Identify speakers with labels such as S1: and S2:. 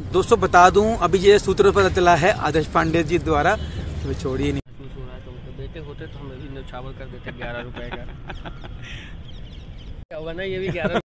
S1: दोस्तों बता दूं, अभी ये सूत्रों पर पता चला है आदर्श पांडे जी द्वारा, तो छोड़िए नहीं।
S2: महसूस हो रहा है, तुमके बेटे होते तो हमें भी न्यौछावर कर देते 11 रुपए का। क्या होगा ना, ये भी 11